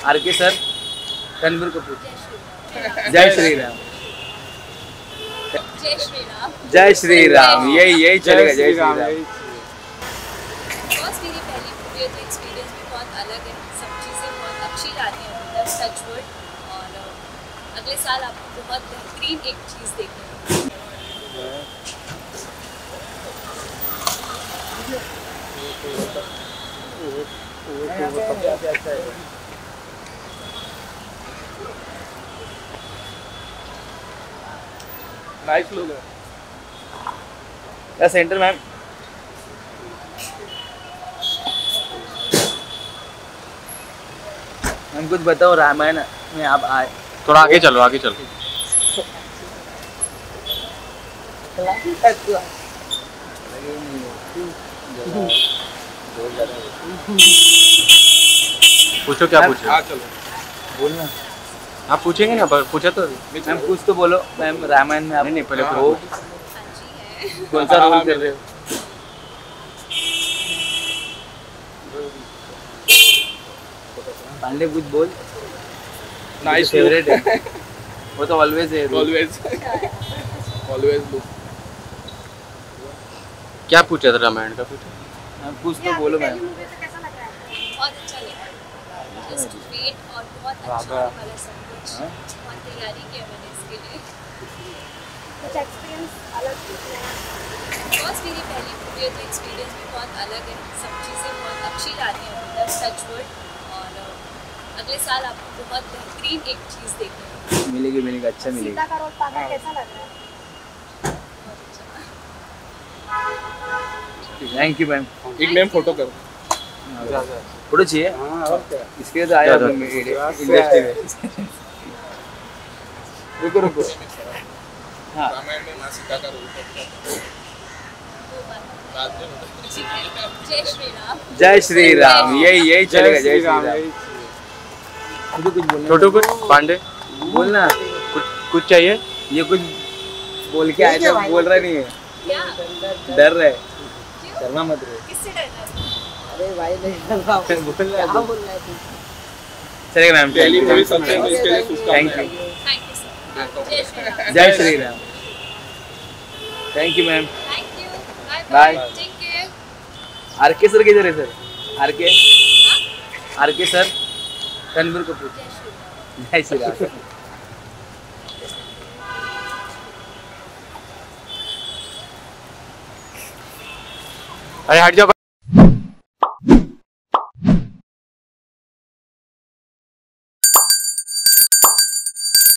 R K sir, Ranbir Kapoor. जय श्री राम। जय श्री राम। जय श्री राम, यही चलेगा। जय श्री राम। बस मेरी पहली मूवी है तो एक्सपीरियंस भी बहुत अलग है, सब चीज़ें बहुत अच्छी जा रही हैं अंदर, टचवुड। और अगले साल आपको बहुत बेहतरीन एक चीज़ देखने को नाइस लुक है। या सेंटर मैम। मैम कुछ बताओ रामायण में आप आए। थोड़ा आगे चलो, आगे चलो। पूछो क्या पूछो। हाँ चलो बोलना। आप पूछेंगे ना, पर पूछा तो मैम कुछ तो बोलो। मैम रामायण में आप नहीं पहले हो अच्छी है। कौन सा रोल कर रहे हो? पांडे कुछ बोल। नाइस फेवरेट है वो तो ऑलवेज है। Always look. क्या पूछा था रामायण का? पूछा मैम कुछ तो बोलो मैम। बहुत अच्छा लगा, जस्ट वेट और बहुत अच्छा होने वाला सब कुछ। बहुत तैयारी की है मैंने इसके लिए। कुछ एक्सपीरियंस अलग बस मेरी पहली मूवी है तो एक्सपीरियंस भी बहुत अलग है, सब चीज़ें बहुत अच्छी जा रही हैं अंदर, टचवुड। और अगले साल आपको बहुत बेहतरीन एक चीज़ देखने को मिलेगी अच्छा मिलेगा। सीता का रोल पाना कैसा लग रहा है? Thank you ma'am. एक मैम फोटो करो। फोटो चाहिए? इसके लिए तो आया इंडस्ट्री में। रुको। हाँ रामायण में माँ सीता का रोल जय श्री राम। जय श्री राम, यही चलेगा। जय श्री राम। मुझे कुछ बोलना। छोटू कुछ पांडे बोलना। कुछ चाहिए? ये कुछ बोल के आया था, बोल रहा नहीं है। क्या डर रहा है। डरना मत रे। किससे डरना है? अरे भाई नहीं बोल रहा है। बोल रहा है तू? चलेगा मैम। पहली मूवी सबसे इसके लिए thank you. Thank you sir. जय श्री राम। जय Shri Ram. Thank you ma'am. Thank you. Bye Bye. Bye. Take care. RK sir किधर है sir? RK sir, Ranbir Kapoor. जय श्री राम। जय श्री राम। अरे हट जाओ।